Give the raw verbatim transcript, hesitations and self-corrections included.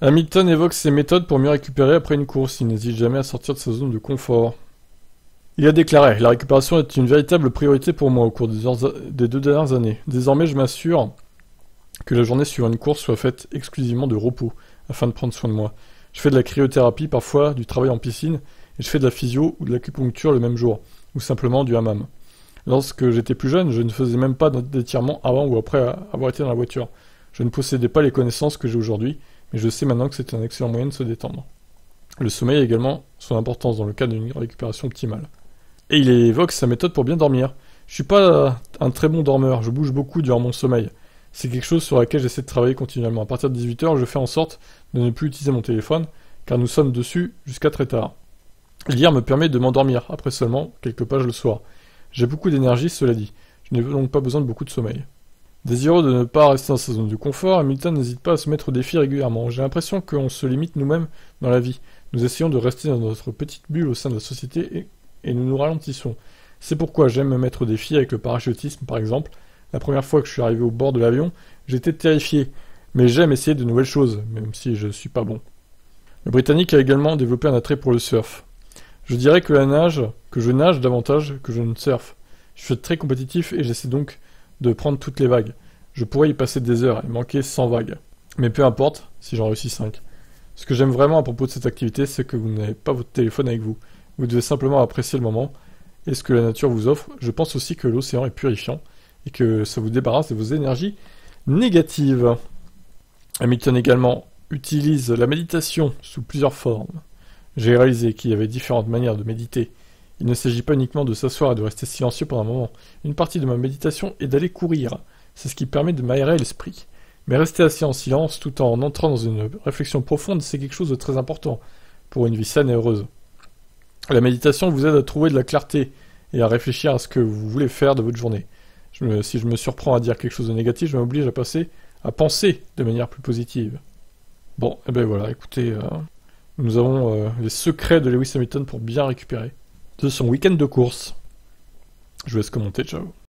Hamilton évoque ses méthodes pour mieux récupérer après une course. Il n'hésite jamais à sortir de sa zone de confort. Il a déclaré: la récupération est une véritable priorité pour moi au cours des, heures, des deux dernières années. Désormais, je m'assure que la journée suivant une course soit faite exclusivement de repos, afin de prendre soin de moi. Je fais de la cryothérapie, parfois du travail en piscine, et je fais de la physio ou de l'acupuncture le même jour, ou simplement du hammam. Lorsque j'étais plus jeune, je ne faisais même pas d'étirement avant ou après avoir été dans la voiture. Je ne possédais pas les connaissances que j'ai aujourd'hui, mais je sais maintenant que c'est un excellent moyen de se détendre. Le sommeil a également son importance dans le cas d'une récupération optimale. Et il évoque sa méthode pour bien dormir. Je suis pas un très bon dormeur, je bouge beaucoup durant mon sommeil. C'est quelque chose sur laquelle j'essaie de travailler continuellement. À partir de dix-huit heures, je fais en sorte de ne plus utiliser mon téléphone, car nous sommes dessus jusqu'à très tard. Lire me permet de m'endormir, après seulement quelques pages le soir. J'ai beaucoup d'énergie, cela dit. Je n'ai donc pas besoin de beaucoup de sommeil. Désireux de ne pas rester dans sa zone de confort, Hamilton n'hésite pas à se mettre au défi régulièrement. J'ai l'impression qu'on se limite nous-mêmes dans la vie. Nous essayons de rester dans notre petite bulle au sein de la société et, et nous nous ralentissons. C'est pourquoi j'aime me mettre au défi avec le parachutisme, par exemple. La première fois que je suis arrivé au bord de l'avion, j'étais terrifié. Mais j'aime essayer de nouvelles choses, même si je ne suis pas bon. Le Britannique a également développé un attrait pour le surf. Je dirais que la nage, que je nage davantage que je ne surfe. Je suis très compétitif et j'essaie donc de prendre toutes les vagues. Je pourrais y passer des heures et manquer cent vagues. Mais peu importe si j'en réussis cinq. Ce que j'aime vraiment à propos de cette activité, c'est que vous n'avez pas votre téléphone avec vous. Vous devez simplement apprécier le moment et ce que la nature vous offre. Je pense aussi que l'océan est purifiant et que ça vous débarrasse de vos énergies négatives. Hamilton également utilise la méditation sous plusieurs formes. J'ai réalisé qu'il y avait différentes manières de méditer. Il ne s'agit pas uniquement de s'asseoir et de rester silencieux pendant un moment. Une partie de ma méditation est d'aller courir. C'est ce qui permet de m'aérer l'esprit. Mais rester assis en silence tout en entrant dans une réflexion profonde, c'est quelque chose de très important pour une vie saine et heureuse. La méditation vous aide à trouver de la clarté et à réfléchir à ce que vous voulez faire de votre journée. Je me, si je me surprends à dire quelque chose de négatif, je m'oblige à passer à penser de manière plus positive. Bon, et ben voilà, écoutez, euh, nous avons euh, les secrets de Lewis Hamilton pour bien récupérer de son week-end de course. Je vous laisse commenter, ciao.